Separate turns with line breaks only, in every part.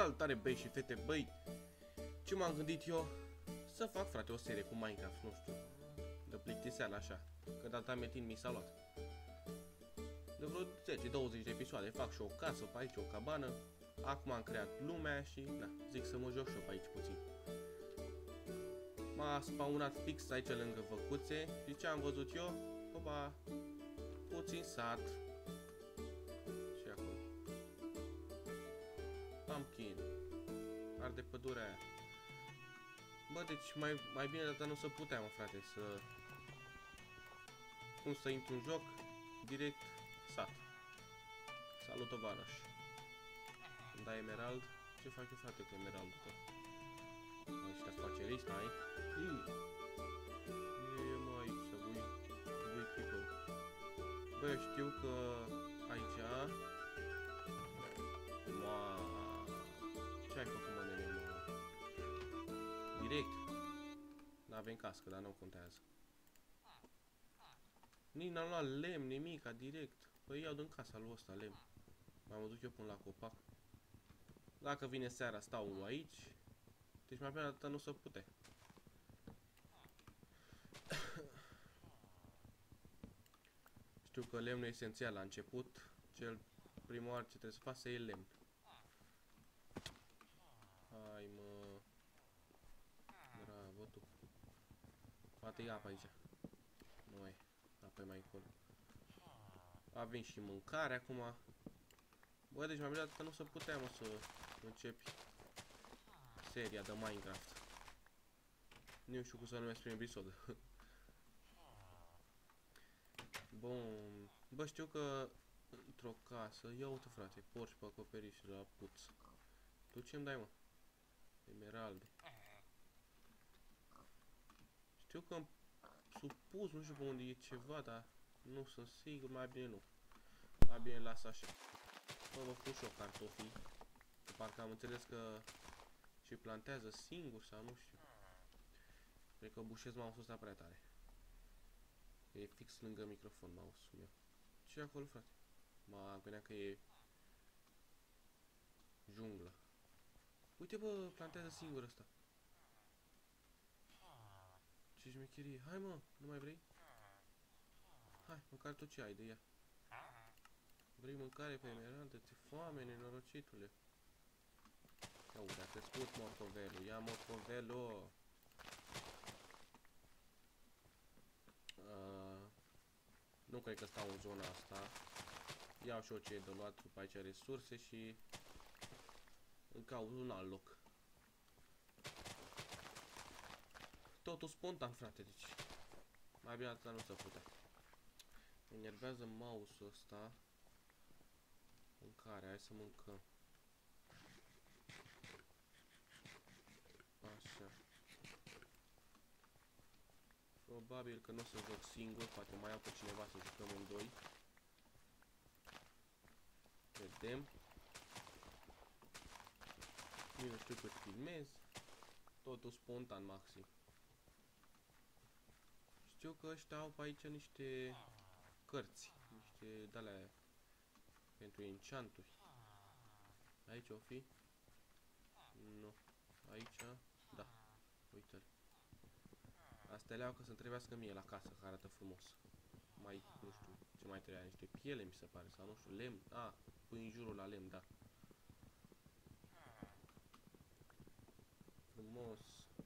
Salutare băi și fete, băi! Ce m-am gândit eu? Să fac, frate, o serie cu Minecraft, nu știu, de plictiseală așa, că data mea timp mi s-a luat. De vreo 10-20 de episoade, fac și o casă pe aici, o cabană. Acum am creat lumea și, da, zic să mă joc și eu pe aici puțin. M-a spawnat fix aici lângă văcuțe și ce am văzut eu? Opa, puțin sat. Și acolo pumpkin. Arde pădurea aia. Bă, deci mai bine data nu se putea, mă, frate, să... Cum să intru în joc? Direct sat. Salut, tovarăș. Îmi dai emerald? Ce fac eu, frate, cu emeraldul tău? Ăștia spacerist, hai? E, mă, aici să bui creeper. Bă, eu știu că aici... Ce ai făcut, mă, nene, mă? Direct. N-avem cască, dar nu contează. Nici n-am luat lemn, nimica, direct. Păi iau din casa lui ăsta lemn. M-am dus eu până la copac. Dacă vine seara, stau aici. Deci mai bine atâta nu se pute. Știu că lemnul e esențial la început. Prima oară ce trebuie să faci să iei lemn. Hai, mă. Bravo, tu. Poate e apă aici. Nu e. Apă e mai încolo. Avem și mâncare acum. Bă, deci mai bine atâta nu se putea, mă, să începi seria de Minecraft. Nu știu cum să numesc prin episod. Bun. Bă, știu că într-o casă, ia uite, frate, porci pe acoperiș la puț. Tu ce-mi dai, mă? Emeralde. Știu că am supus, nu știu pe unde e ceva, dar nu sunt sigur, mai bine nu. Mai bine las așa. Bă, vă pun și eu cartofii. Parcă am înțeles că și plantează singur sau nu știu. Cred că bușez mouse-ul ăsta prea tare. E fix lângă microfon mouse-ul meu. Ce e acolo, frate? Mă gândeam că e junglă. Uite, bă, plantează singur ăsta. Ce șmecherie. Hai, mă, nu mai vrei? Hai, măcar tot ce ai de ea. Vrei mâncare pe emeraldă? Ți-e foame, nenorocitule. Aude, a crescut morcovelul. Ia morcovelul. Nu cred că stau în zona asta. Iau și eu ce e de luat după aici resurse și îmi caut un alt loc. Totul spontan, frate, deci mai bine atâta nu se putea. Mă enervează mouse-ul ăsta. Mâncare, hai să mâncăm. Așa. Probabil că nu o să joc singur, poate mai iau pe cineva să jucăm în doi. Vedem. Nici nu știu cât filmez. Totul spontan maxim. Știu că ăștia au pe aici niște cărți, niște de-alea pentru enchanturi. Aici o fi? Nu. Aici? Da. Uite-l. Astea le-au că să-mi trebuiască mie la casă, că arată frumos. Mai, nu știu, ce mai trebuia, niște piele, mi se pare, sau nu știu, lemn. A, pui în jurul la lemn, da. Frumos.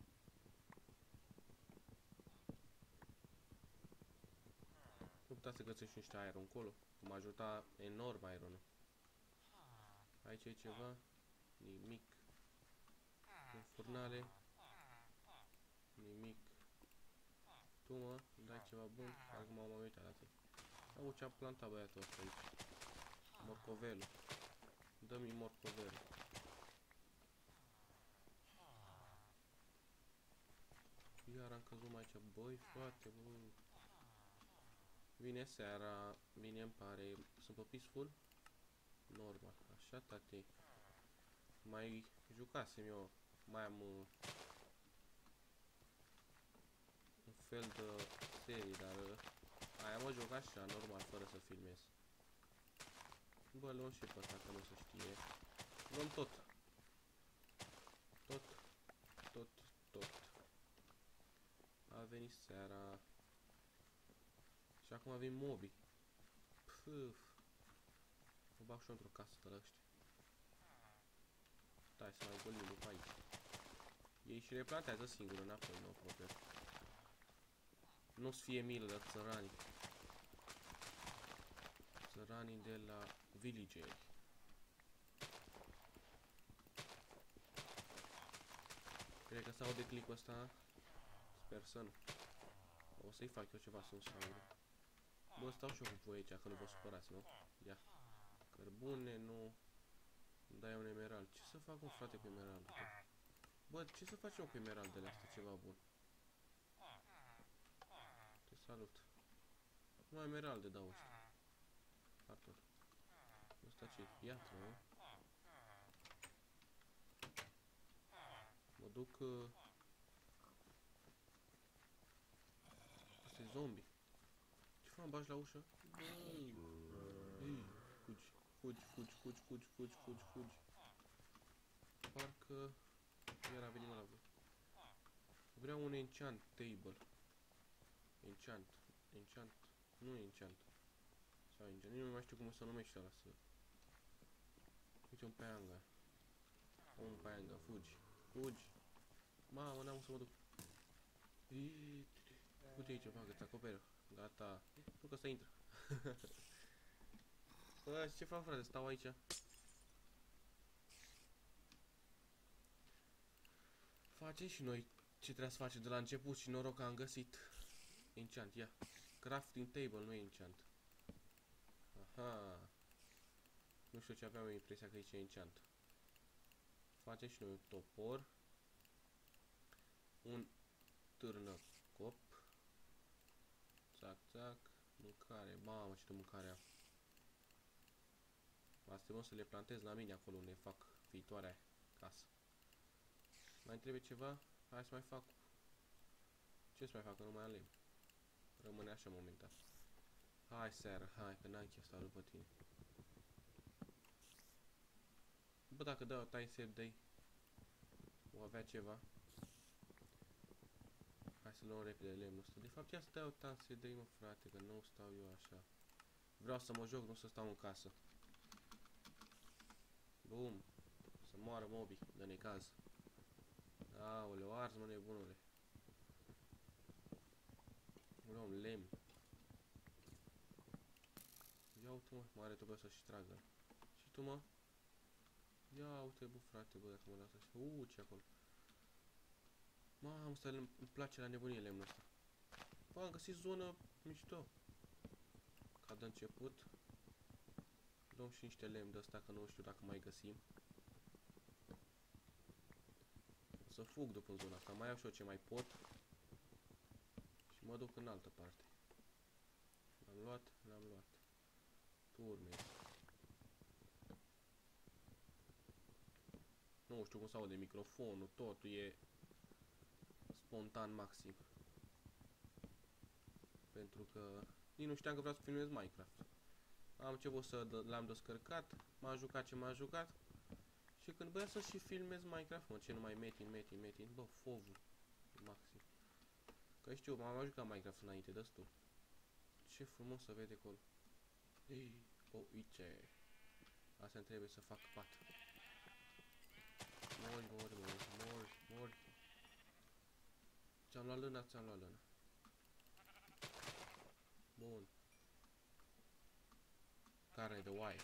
Nu putea să găsești niște aer încolo. M-a ajutat enorm aeronul. Aici e ceva? Nimic. În furnale. Nimic. Tu, mă, îmi dai ceva bun? Acum m-am uitat la tine. Au ce-a plantat băiatul ăsta aici. Morcovelul. Dă-mi morcovelul. Iar am căzut aici. Băi, frate, bă. Vine seara. Bine îmi pare. Sunt pe peaceful? Normal. Așa, tate. Mai jucasem eu. Mai am un fel de serie, dar aia mă joc așa, normal, fără să filmez. Bă, luăm și pe ăsta, că nu se știe. Luăm tot. venit seara. Și acum vin mobii. Puf. Mă bag și eu într-o casă de la ăștia. Stai să mai golim după aici. Ei și le plantează singur înapoi, nu problem. Nu-ți fie milă de țăranii. Țăranii de la villageri. Cred că s-au de clicul ăsta. Sper să nu. O să-i fac eu ceva să nu se audă. Bă, stau și eu cu voi aici, că nu vă supărați, nu? Ia. Cărbune, nu. Îmi dai un emerald. Ce să fac, mă, frate, cu emeraldul? Bă, ce să facem cu emeraldele astea? Ceva bun. Te salut. Numai emeralde dau ăștia. Artur. Ăsta ce-i? Piatră, nu? Mă duc... Asta e zombie. Ce fac, bagi la ușă? Ei, fugi, fugi, fugi, fugi, fugi, fugi, fugi, fugi. Parcă... Iar a venit la voi. Vreau un enchant table. Enchant. Enchant. Nu enchant. Sau enchant. Nu mai știu cum se numește ăla să... Uite un paianga. Un paianga. Fugi. Fugi. Mamă, n-am să mă duc. Uite aici, bagă, te acoperă. Gata. Nu că să intră. Bă, ce fac, frate? Stau aici. Facem și noi ce trebuie să facem de la început și noroc că am găsit enchant, ia. Crafting table, nu enchant. Aha. Nu știu ce aveam impresia că aici e enchant. Facem și noi un topor. Un târnăcop. Țac, țac. Mâncare. Mamă, ce de mâncare am. Astea mă să le plantez la mine acolo unde fac viitoarea casă. Mai trebuie ceva? Hai să mai fac. Ce să mai fac? Că nu mai am lemn. Rămâne așa momentan. Hai seara, hai că n-am chef să stau după tine. Bă, dacă dau time save day, o avea ceva. Hai să luăm repede lemnul ăsta. De fapt, ia să dau time save day, mă, frate, că nu stau eu așa. Vreau să mă joc, nu să stau în casă. Bum. Să moară mobii, de necaz. Aoleu, ars, mă, nebunule. Luăm lemn. Ia uite, mă, mare trebuie să-și tragă. Și tu, mă? Ia uite, bă, frate, bă, dacă mă lasă așa. Ce acolo? Mamă, îmi place la nebunie lemnul ăsta. Bă, am găsit zonă mișto. Ca de început. Luăm și niște lemn de ăsta, că nu știu dacă mai găsim. O să fug după zona asta, mai iau și eu ce mai pot. Și mă duc în altă parte. L-am luat, l-am luat. Turme. Nu știu cum se aude microfonul, totul e spontan maxim. Pentru că nici nu știam că vreau să filmez Minecraft. Am început să l-am descărcat, m-a jucat ce m-a jucat. Și când băia să și filmez Minecraft, mă, ce numai metin, bă, fovul maxim. Că știu, m-am jucat Minecraft înainte destul. Ce frumos să vede acolo. Ei, uite. Asta îmi trebuie să fac pat. Mori. Ți-am luat lâna, Bun. Carne de oaie.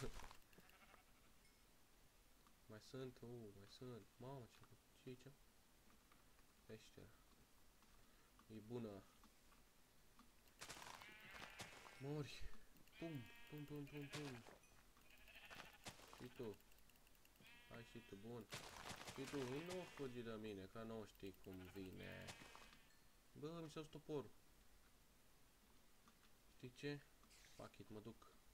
Mai sunt, mai sunt. Mamă, ce aici? Peșteră. E bună. Mori. Pum. Și tu. Hai și tu, bun. Și tu, nu fugi de mine, că nu știi cum vine. Bă, mi s-a toporul. Știi ce? Fuck it, mă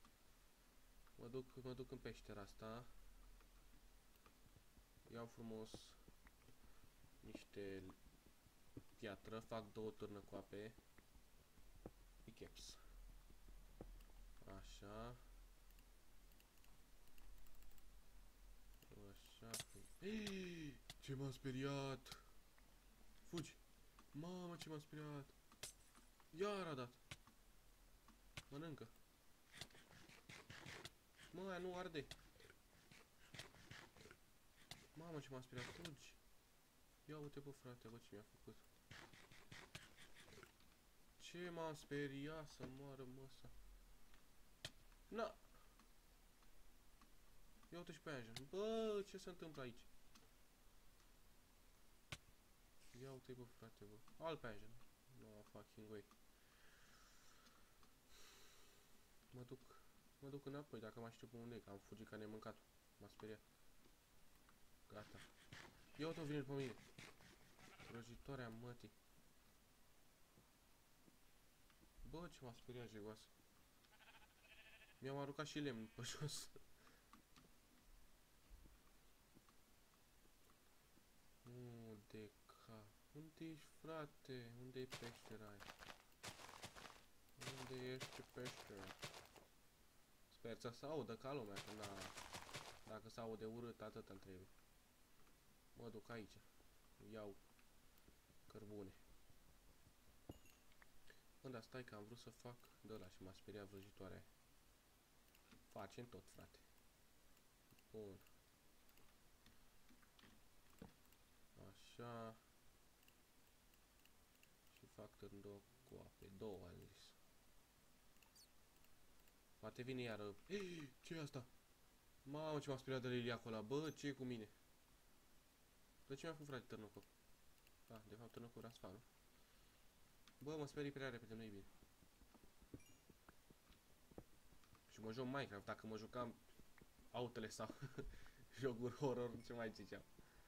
duc în peștera asta. Iau frumos niște piatră, fac 2 târnăcoape. Pickaxe. Așa. Așa. Ce m-am speriat! Fugi! Mamă, ce m-a speriat. Iar a dat. Mănâncă. Mă, aia nu arde. Mamă, ce m-a speriat. Fugi. Ia uite, bă, frate, bă, ce mi-a făcut. Ce m-am speriat să moară măsa. Na. Ia uite și pe aia. Bă, ce se întâmplă aici? Ia uite, bă, frate, bă. Al pe aia. No fucking way. Mă duc înapoi, dacă mai știu pe unde e, că am fugit ca nemâncatul. M-a speriat. Gata. Ia uite-o, vine pe mine. Vrăjitoarea mătii. Bă, ce m-a speriat, jegoasă. Mi-am aruncat și lemn pe jos. De ca... Unde ești, frate? Unde e peștera aia? Unde ești peștera? Sper să se audă ca lumea, că dacă se aude urât, atât îmi trebuie. Mă duc aici. Iau cărbune. Bă, dar stai că am vrut să fac de ăla și m-a speriat vrăjitoarea aia. Facem tot, frate. Bun. Așa. Și fac în două coape. Două, am zis. Poate vine iară. Ce e asta? Mamă, ce m-a speriat de liliacul ăla. Bă, ce e cu mine? De ce mi-a făcut, frate, târnăcop? Ah, de fapt, târnăcop era sfanul. Bă, mă sperii prea repede, nu-i bine. Și mă joc Minecraft, dacă mă jucam autele sau jocuri horror, ce mai ziceam.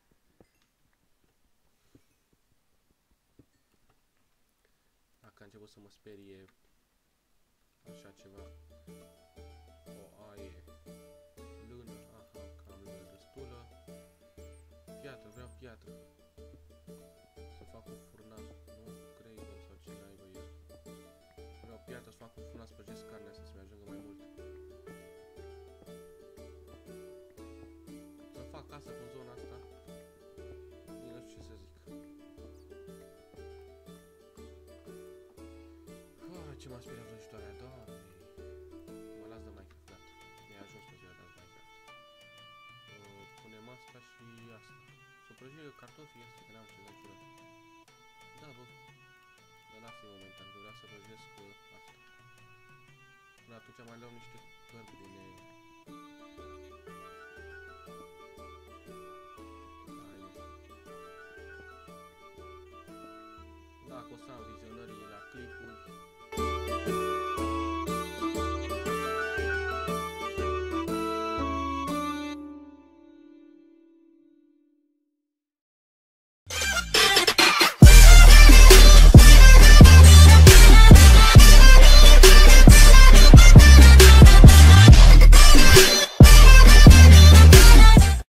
Dacă a început să mă sperie așa ceva. O aie. Lână, aha, că am lână destulă. Piatră, vreau piatră. Să fac un furnac, nu? Craven sau ce naiba e. Vreau piatră să fac un furnac, spărgesc carnea asta să-mi ajungă mai mult. Să fac casă în zona asta. Nici nu știu ce să zic. Ce m-a speriat vrăjitoarea, doamne. Mă las de Minecraft, gata. Mi-a ajuns pe ziua de azi Minecraft. Punem asta și asta. Să prăjim cartofii astea, că n-am ce să curat. Da, bă. Dar lasă-i momentan, că vreau să prăjesc asta. Până atunci mai luăm niște cărbune. Dacă o să am vizionării